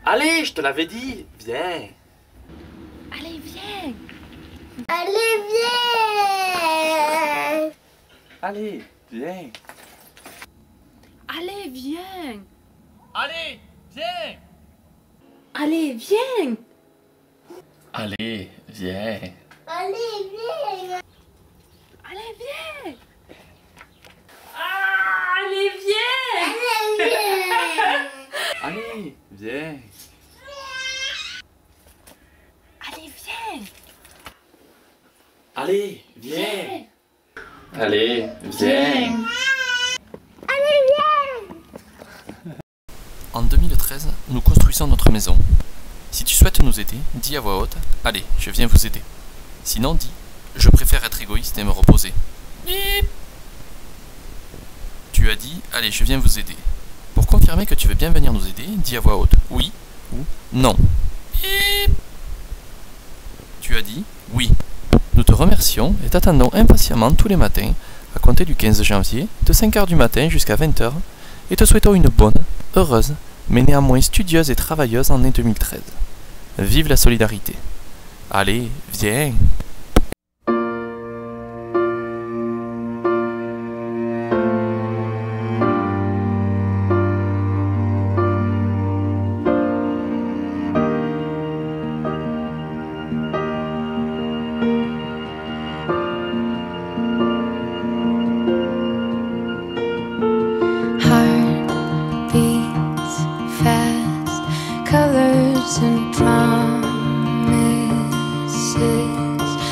Allez, je te l'avais dit, viens. Allez, viens. Allez, viens. Allez, viens. Allez, viens. Allez, viens. Allez, viens. Allez, viens. Allez, viens. Allez, viens. Ah, allez, viens. Allez, viens. Allez, viens. Allez, viens. Allez, viens. En 2013, nous construisons notre maison. Si tu souhaites nous aider, dis à voix haute « Allez, je viens vous aider ». Sinon, dis « Je préfère être égoïste et me reposer ». Bip. Tu as dit « Allez, je viens vous aider ». Pour confirmer que tu veux bien venir nous aider, dis à voix haute « Oui » ou « Non ». Bip. Tu as dit « Oui ». Nous te remercions et t'attendons impatiemment tous les matins, à compter du 15 janvier, de 5h du matin jusqu'à 20h, et te souhaitons une bonne, heureuse, mais néanmoins studieuse et travailleuse année 2013. Vive la solidarité. Allez, viens. Heart beats fast, colors and promises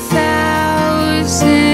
thousand